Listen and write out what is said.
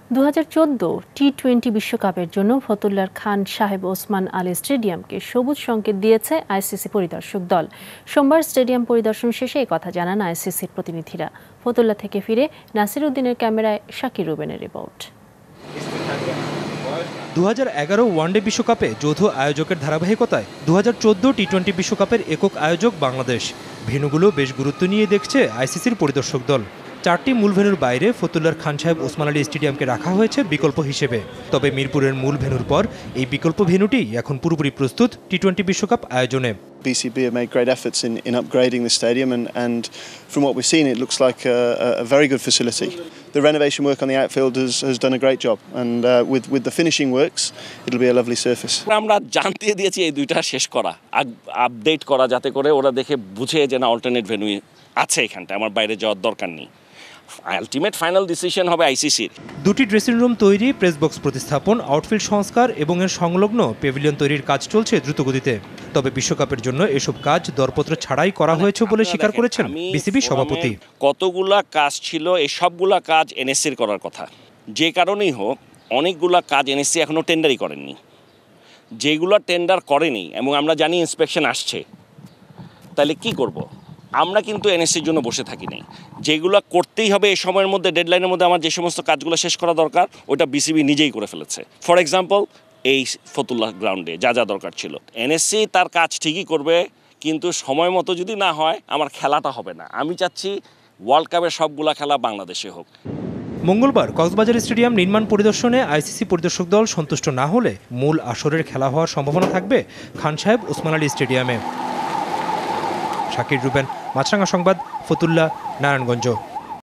2014 টি-20 বিশ্বকাপের জন্য ফতুল্লার খান সাহেব ওসমান আলী স্টেডিয়ামকে সবুজ সংকেত দিয়েছে আইসিসি পরিদর্শক দল। সোমবার স্টেডিয়াম পরিদর্শন শেষে এই কথা জানান আইসিসির প্রতিনিধিরা। ফতুল্লা থেকে ফিরে নাসির উদ্দিনের ক্যামেরায় শাকির রুবেনের রিপোর্ট। 2011 ওয়ানডে বিশ্বকাপে যৌথ আয়োজকের ধারাবাহিকতায় 2014 টি-20 বিশ্বকাপের একক আয়োজক বাংলাদেশ। ভেন্যুগুলো বেশ গুরুত্ব নিয়ে দেখছে আইসিসির পরিদর্শক দল। 4টি মূল ভেন্যুর বাইরে ফতুল্লার খান সাহেব ওসমান আলী স্টেডিয়ামকে রাখা হয়েছে বিকল্প হিসেবে। তবে মিরপুরের মূল ভেন্যুর পর এই বিকল্প ভেন্যুটি এখন পুরোপুরি প্রস্তুত টি-20 বিশ্বকাপ আয়োজনে। BCB have made great efforts in upgrading the stadium and from what we've seen it looks like a very good facility. The renovation work on the outfield has done a great job and with the finishing works it'll be a lovely surface. আমরা জানতে দিয়েছি এই দুইটা শেষ করা, update করা, যাতে করে ওরা দেখে বুঝে যে না অল্টারনেট ভেন্যু আছে এখানটা, আমার বাইরে যাওয়ার দরকার নেই। আলটিমেট ফাইনাল ডিসিশন হবে আইসিসির। দুটি ড্রেসিং রুম তৈরি, প্রেস বক্স প্রতিস্থাপন, আউটফিল্ড সংস্কার এবং এর সংলগ্ন পেভিলিয়ন তৈরির কাজ চলছে দ্রুতগতিতে। তবে বিশ্বকাপের জন্য এসব কাজ দরপত্র ছাড়াই করা হয়েছে বলে স্বীকার করেছেন বিসিবি সভাপতি। কতগুলা কাজ ছিল, এই সবগুলা কাজ এনএসসির করার কথা। যে কারণেই হোক অনেকগুলা কাজ এনএসসি এখনো টেন্ডারই করেননি। যেগুলো টেন্ডার করেনি এবং আমরা জানি ইন্সপেকশন আসছে, তাহলে কি করব? আমরা কিন্তু এনএসসির জন্য বসে থাকি নাই। যেগুলো করতেই হবে এই সময়ের মধ্যে, ডেডলাইনের মধ্যে আমার যে সমস্ত কাজগুলো শেষ করা দরকার ওটা বিসিবি নিজেই করে ফেলেছে। ফর এক্সাম্পল এই ফতুল্লাহ গ্রাউন্ডে যা যা দরকার ছিল, এনএসসি তার কাজ ঠিকই করবে, কিন্তু সময় মতো যদি না হয় আমার খেলাটা হবে না। আমি চাচ্ছি ওয়ার্ল্ড কাপের সবগুলা খেলা বাংলাদেশে হোক। মঙ্গলবার কক্সবাজার স্টেডিয়াম নির্মাণ পরিদর্শনে আইসিসি পরিদর্শক দল সন্তুষ্ট না হলে মূল আসরের খেলা হওয়ার সম্ভাবনা থাকবে খান সাহেব ওসমান আলী স্টেডিয়ামে। শাকির রুবেন, মাছরাঙা সংবাদ, ফতুল্লা, নারায়ণগঞ্জ।